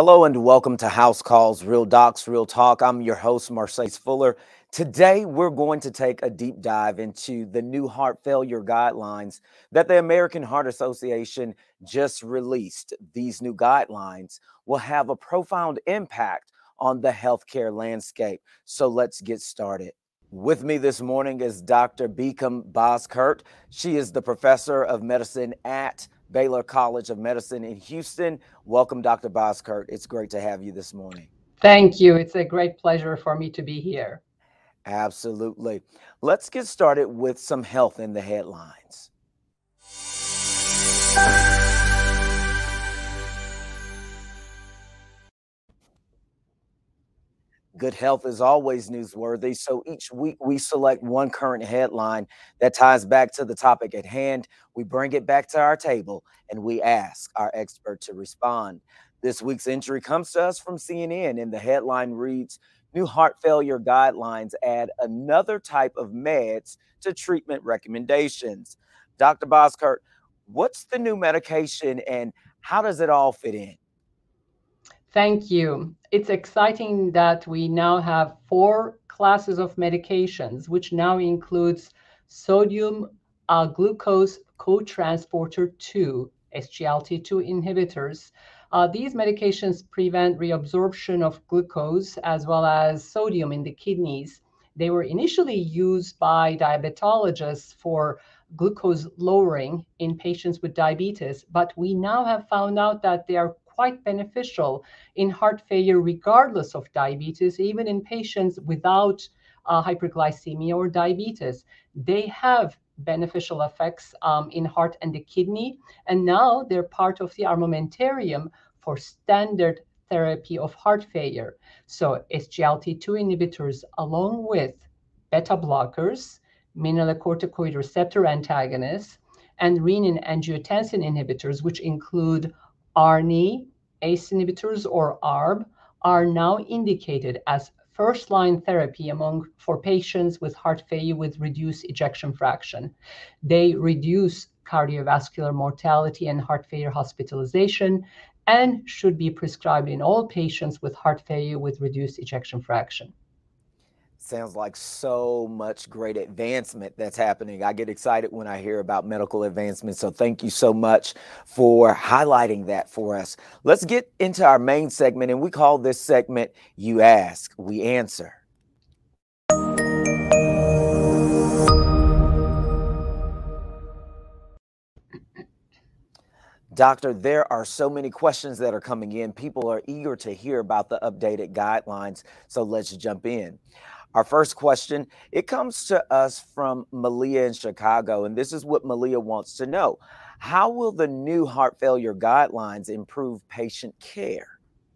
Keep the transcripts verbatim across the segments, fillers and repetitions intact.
Hello and welcome to House Calls, Real Docs, Real Talk. I'm your host, Marcellus Fuller. Today, we're going to take a deep dive into the new heart failure guidelines that the American Heart Association just released. These new guidelines will have a profound impact on the healthcare landscape. So let's get started. With me this morning is Doctor Beacom Boskert. She is the professor of medicine at Baylor College of Medicine in Houston. Welcome, Doctor Boskert. It's great to have you this morning. Thank you. It's a great pleasure for me to be here. Absolutely. Let's get started with some health in the headlines. Good health is always newsworthy, so each week we select one current headline that ties back to the topic at hand. We bring it back to our table and we ask our expert to respond. This week's entry comes to us from C N N, and the headline reads, "New heart failure guidelines add another type of meds to treatment recommendations." Doctor Boskert, what's the new medication and how does it all fit in? Thank you. It's exciting that we now have four classes of medications, which now includes sodium uh, glucose cotransporter two, S G L T two inhibitors. Uh, these medications prevent reabsorption of glucose as well as sodium in the kidneys. They were initially used by diabetologists for glucose lowering in patients with diabetes, but we now have found out that they are quite beneficial in heart failure regardless of diabetes, even in patients without uh, hyperglycemia or diabetes. They have beneficial effects um, in heart and the kidney, and now they're part of the armamentarium for standard therapy of heart failure. So S G L T two inhibitors along with beta blockers, mineralocorticoid receptor antagonists, and renin-angiotensin inhibitors, which include A R N I, A C E inhibitors, or A R B, are now indicated as first-line therapy among for patients with heart failure with reduced ejection fraction. They reduce cardiovascular mortality and heart failure hospitalization and should be prescribed in all patients with heart failure with reduced ejection fraction. Sounds like so much great advancement that's happening. I get excited when I hear about medical advancement. So thank you so much for highlighting that for us. Let's get into our main segment, and we call this segment You Ask, We Answer. Doctor, there are so many questions that are coming in. People are eager to hear about the updated guidelines. So let's jump in. Our first question, it comes to us from Malia in Chicago, and this is what Malia wants to know. How will the new heart failure guidelines improve patient care?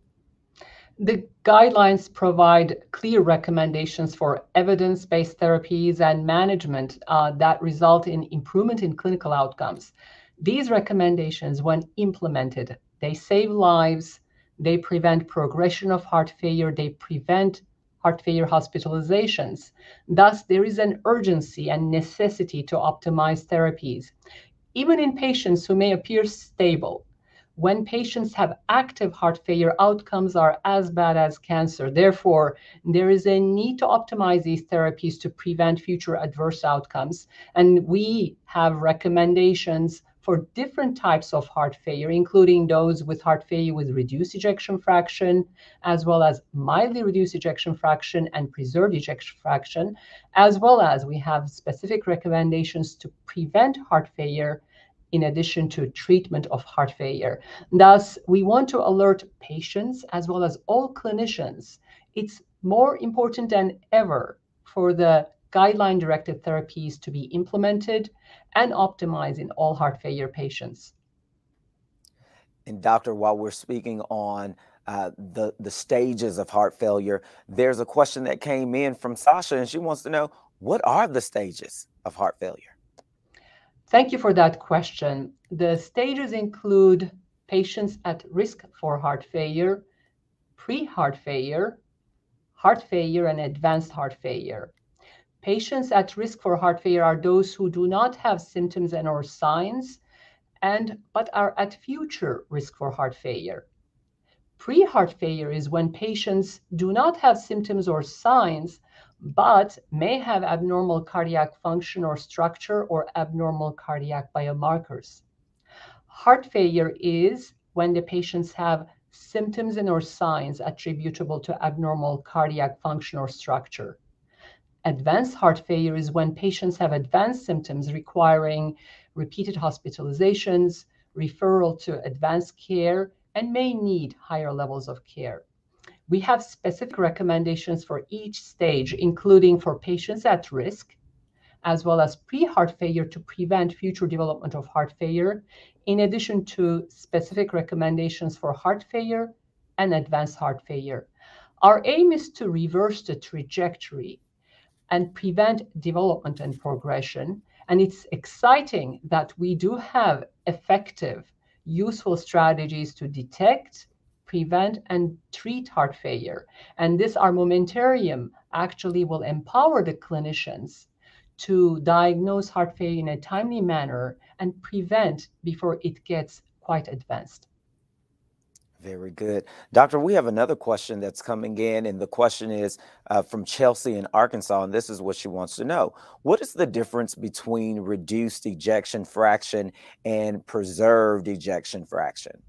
The guidelines provide clear recommendations for evidence-based therapies and management uh, that result in improvement in clinical outcomes. These recommendations, when implemented, they save lives, they prevent progression of heart failure, they prevent heart failure hospitalizations. Thus, there is an urgency and necessity to optimize therapies. Even in patients who may appear stable, when patients have active heart failure, outcomes are as bad as cancer. Therefore, there is a need to optimize these therapies to prevent future adverse outcomes. And we have recommendations for different types of heart failure, including those with heart failure with reduced ejection fraction, as well as mildly reduced ejection fraction and preserved ejection fraction, as well as we have specific recommendations to prevent heart failure in addition to treatment of heart failure. Thus, we want to alert patients as well as all clinicians. It's more important than ever for the guideline-directed therapies to be implemented and optimized in all heart failure patients. And doctor, while we're speaking on uh, the, the stages of heart failure, there's a question that came in from Sasha, and she wants to know, what are the stages of heart failure? Thank you for that question. The stages include patients at risk for heart failure, pre-heart failure, heart failure, and advanced heart failure. Patients at risk for heart failure are those who do not have symptoms and or signs, and but are at future risk for heart failure. Pre-heart failure is when patients do not have symptoms or signs, but may have abnormal cardiac function or structure or abnormal cardiac biomarkers. Heart failure is when the patients have symptoms and or signs attributable to abnormal cardiac function or structure. Advanced heart failure is when patients have advanced symptoms requiring repeated hospitalizations, referral to advanced care, and may need higher levels of care. We have specific recommendations for each stage, including for patients at risk, as well as pre-heart failure to prevent future development of heart failure, in addition to specific recommendations for heart failure and advanced heart failure. Our aim is to reverse the trajectory and prevent development and progression. And it's exciting that we do have effective, useful strategies to detect, prevent, and treat heart failure. And this armamentarium actually will empower the clinicians to diagnose heart failure in a timely manner and prevent before it gets quite advanced. Very good. Doctor, we have another question that's coming in, and the question is uh, from Chelsea in Arkansas, and this is what she wants to know. What is the difference between reduced ejection fraction and preserved ejection fraction?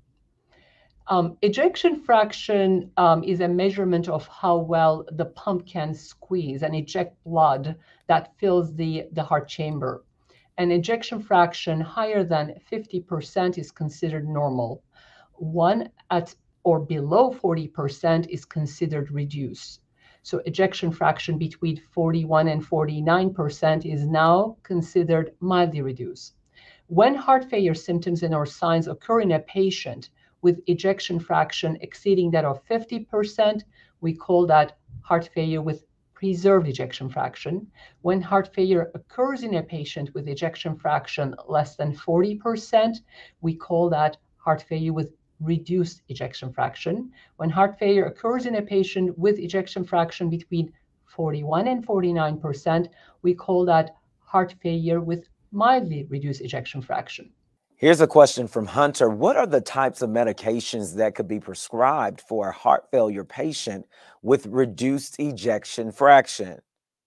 Um, ejection fraction um, is a measurement of how well the pump can squeeze and eject blood that fills the, the heart chamber. An ejection fraction higher than fifty percent is considered normal. One at or below forty percent is considered reduced. So ejection fraction between forty-one and forty-nine percent is now considered mildly reduced. When heart failure symptoms and or signs occur in a patient with ejection fraction exceeding that of fifty percent, we call that heart failure with preserved ejection fraction. When heart failure occurs in a patient with ejection fraction less than forty percent, we call that heart failure with reduced ejection fraction. When heart failure occurs in a patient with ejection fraction between forty-one and forty-nine percent, we call that heart failure with mildly reduced ejection fraction. Here's a question from Hunter. What are the types of medications that could be prescribed for a heart failure patient with reduced ejection fraction?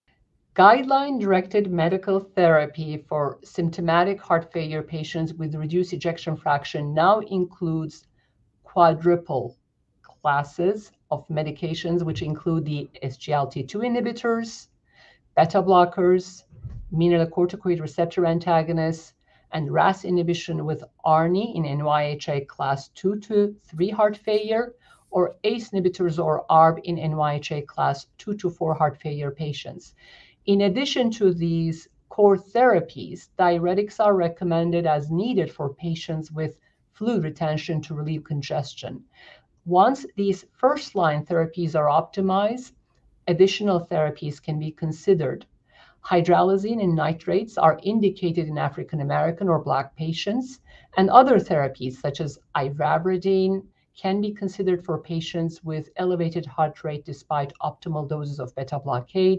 Guideline-directed medical therapy for symptomatic heart failure patients with reduced ejection fraction now includes quadruple classes of medications, which include the S G L T two inhibitors, beta blockers, mineralocorticoid receptor antagonists, and R A S inhibition with A R N I in N Y H A class two to three heart failure, or A C E inhibitors or A R B in N Y H A class two to four heart failure patients. In addition to these core therapies, diuretics are recommended as needed for patients with fluid retention to relieve congestion. Once these first-line therapies are optimized, additional therapies can be considered. Hydralazine and nitrates are indicated in African American or Black patients, and other therapies such as ivabradine can be considered for patients with elevated heart rate despite optimal doses of beta blockade.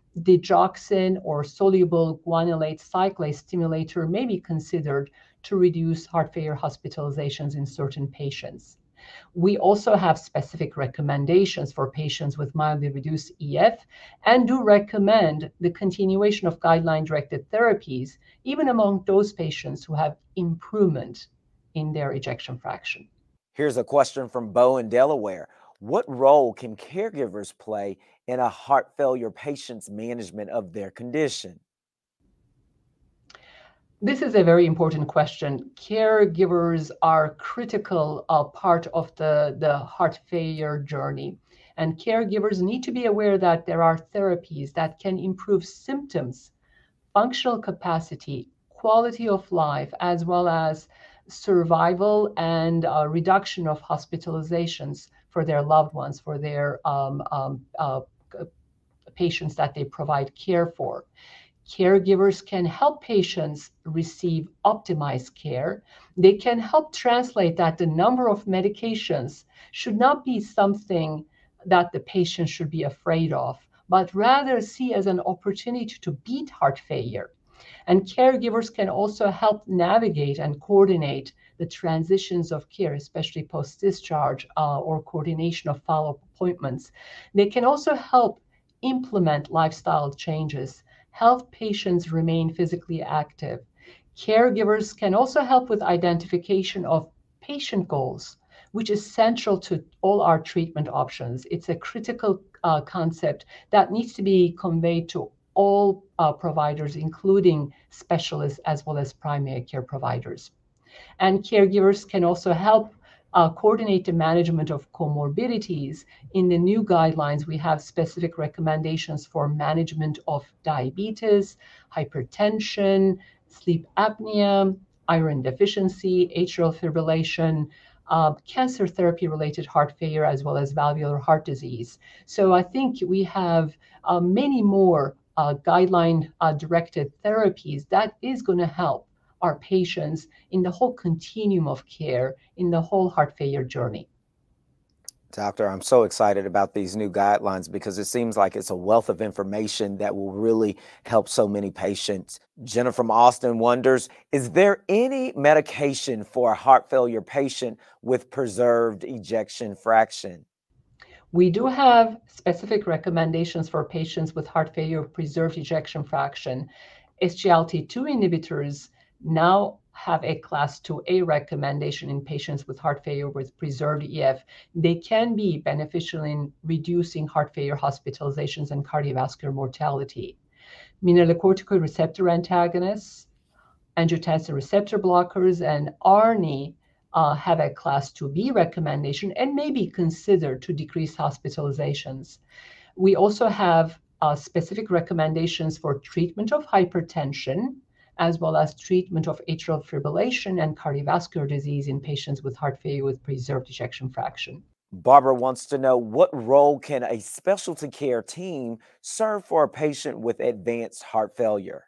Digoxin or soluble guanylate cyclase stimulator may be considered to reduce heart failure hospitalizations in certain patients. We also have specific recommendations for patients with mildly reduced E F and do recommend the continuation of guideline-directed therapies, even among those patients who have improvement in their ejection fraction. Here's a question from Bo in Delaware. What role can caregivers play in a heart failure patient's management of their condition? This is a very important question. Caregivers are critical uh, part of the, the heart failure journey. And caregivers need to be aware that there are therapies that can improve symptoms, functional capacity, quality of life, as well as survival and uh, reduction of hospitalizations for their loved ones, for their um, um, uh, patients that they provide care for. Caregivers can help patients receive optimized care. They can help translate that the number of medications should not be something that the patient should be afraid of, but rather see as an opportunity to beat heart failure. And caregivers can also help navigate and coordinate the transitions of care, especially post-discharge uh, or coordination of follow-up appointments. They can also help implement lifestyle changes, help patients remain physically active. Caregivers can also help with identification of patient goals, which is central to all our treatment options. It's a critical uh, concept that needs to be conveyed to all uh, providers, including specialists as well as primary care providers. And caregivers can also help uh, coordinate the management of comorbidities. In the new guidelines, we have specific recommendations for management of diabetes, hypertension, sleep apnea, iron deficiency, atrial fibrillation, uh, cancer therapy related heart failure, as well as valvular heart disease. So I think we have uh, many more uh, guideline uh, directed therapies that is going to help our patients in the whole continuum of care in the whole heart failure journey. Doctor, I'm so excited about these new guidelines because it seems like it's a wealth of information that will really help so many patients. Jenna from Austin wonders, is there any medication for a heart failure patient with preserved ejection fraction? We do have specific recommendations for patients with heart failure with preserved ejection fraction. S G L T two inhibitors now have a class two A recommendation in patients with heart failure with preserved E F. They can be beneficial in reducing heart failure hospitalizations and cardiovascular mortality. Mineralocorticoid receptor antagonists, angiotensin receptor blockers, and A R N I uh, have a class two B recommendation and may be considered to decrease hospitalizations. We also have uh, specific recommendations for treatment of hypertension, as well as treatment of atrial fibrillation and cardiovascular disease in patients with heart failure with preserved ejection fraction. Barbara wants to know, what role can a specialty care team serve for a patient with advanced heart failure?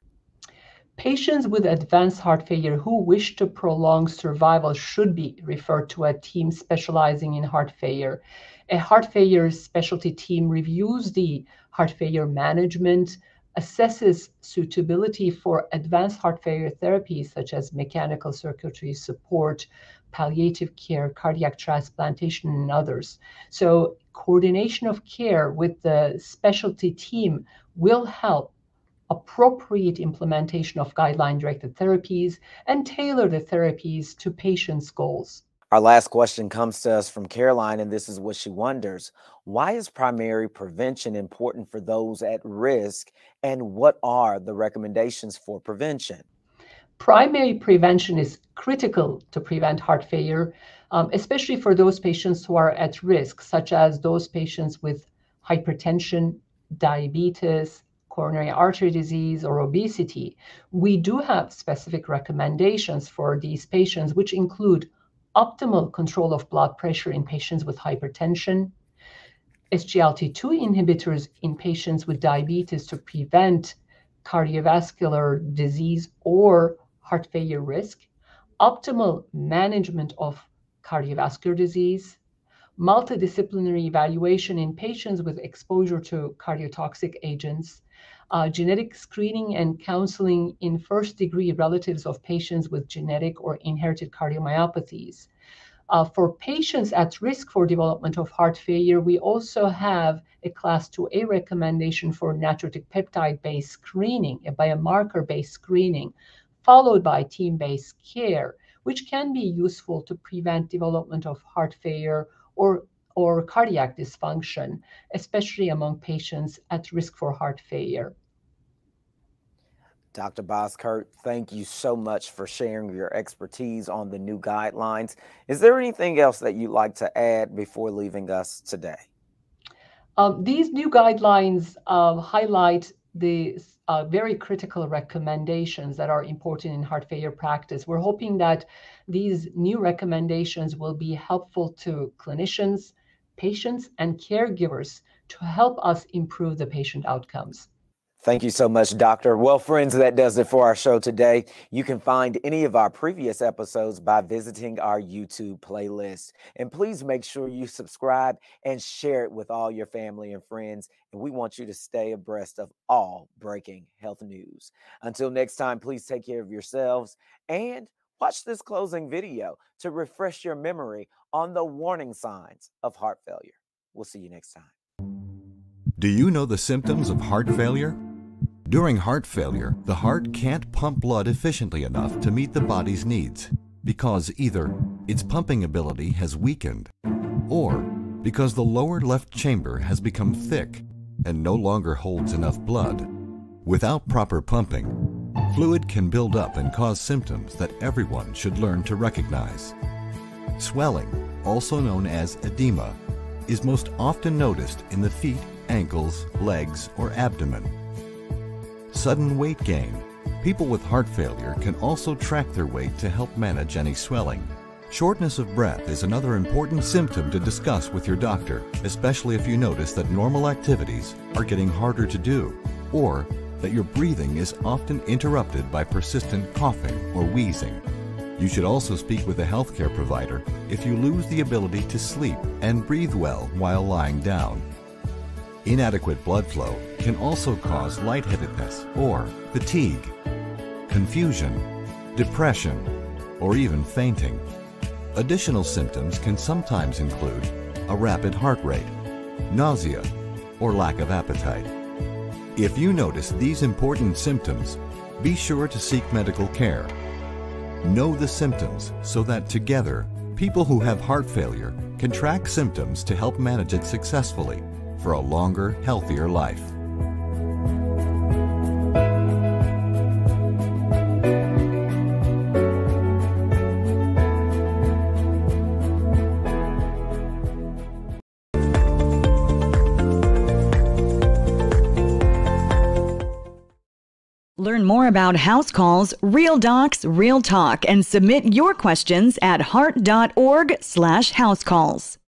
Patients with advanced heart failure who wish to prolong survival should be referred to a team specializing in heart failure. A heart failure specialty team reviews the heart failure management, assesses suitability for advanced heart failure therapies such as mechanical circulatory support, palliative care, cardiac transplantation, and others. So, coordination of care with the specialty team will help appropriate implementation of guideline-directed therapies, and tailor the therapies to patients' goals. Our last question comes to us from Caroline, and this is what she wonders. Why is primary prevention important for those at risk, and what are the recommendations for prevention? Primary prevention is critical to prevent heart failure, um, especially for those patients who are at risk, such as those patients with hypertension, diabetes, coronary artery disease, or obesity. We do have specific recommendations for these patients, which include optimal control of blood pressure in patients with hypertension, S G L T two inhibitors in patients with diabetes to prevent cardiovascular disease or heart failure risk, optimal management of cardiovascular disease, multidisciplinary evaluation in patients with exposure to cardiotoxic agents, uh, genetic screening and counseling in first degree relatives of patients with genetic or inherited cardiomyopathies. Uh, for patients at risk for development of heart failure, we also have a class two A recommendation for natriuretic peptide-based screening, a biomarker-based screening, followed by team-based care, which can be useful to prevent development of heart failure or, or cardiac dysfunction, especially among patients at risk for heart failure. Doctor Boskert, thank you so much for sharing your expertise on the new guidelines. Is there anything else that you'd like to add before leaving us today? Um, these new guidelines uh, highlight the uh, very critical recommendations that are important in heart failure practice. We're hoping that these new recommendations will be helpful to clinicians, patients, and caregivers to help us improve the patient outcomes. Thank you so much, Doctor. Well, friends, that does it for our show today. You can find any of our previous episodes by visiting our YouTube playlist. And please make sure you subscribe and share it with all your family and friends. And we want you to stay abreast of all breaking health news. Until next time, please take care of yourselves, and Watch this closing video to refresh your memory on the warning signs of heart failure. We'll see you next time. Do you know the symptoms of heart failure? During heart failure, the heart can't pump blood efficiently enough to meet the body's needs because either its pumping ability has weakened or because the lower left chamber has become thick and no longer holds enough blood. Without proper pumping, fluid can build up and cause symptoms that everyone should learn to recognize. Swelling, also known as edema, is most often noticed in the feet, ankles, legs, or abdomen. Sudden weight gain. People with heart failure can also track their weight to help manage any swelling. Shortness of breath is another important symptom to discuss with your doctor, especially if you notice that normal activities are getting harder to do, or that your breathing is often interrupted by persistent coughing or wheezing. You should also speak with a healthcare provider if you lose the ability to sleep and breathe well while lying down. Inadequate blood flow can also cause lightheadedness or fatigue, confusion, depression, or even fainting. Additional symptoms can sometimes include a rapid heart rate, nausea, or lack of appetite. If you notice these important symptoms, be sure to seek medical care. Know the symptoms so that together, people who have heart failure can track symptoms to help manage it successfully for a longer, healthier life. Learn more about house calls, Real Docs, Real Talk, and submit your questions at heart dot org slash house calls.